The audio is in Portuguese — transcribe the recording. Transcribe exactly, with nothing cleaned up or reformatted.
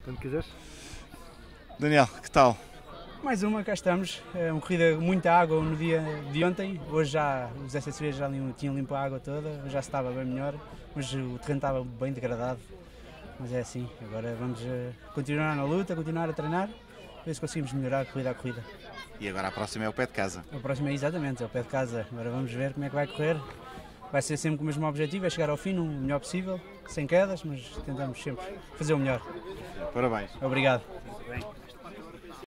Quando quiseres. Daniel, que tal? Mais uma, cá estamos. É uma corrida com muita água no dia de ontem. Hoje já os S S Vs já tinham limpo a água toda, hoje já estava bem melhor, mas o terreno estava bem degradado. Mas é assim, agora vamos continuar na luta, continuar a treinar, ver se conseguimos melhorar a corrida a corrida. E agora a próxima é o pé de casa. A próxima é exatamente, é o pé de casa. Agora vamos ver como é que vai correr. Vai ser sempre com o mesmo objetivo, é chegar ao fim o melhor possível, sem quedas, mas tentamos sempre fazer o melhor. Parabéns. Obrigado.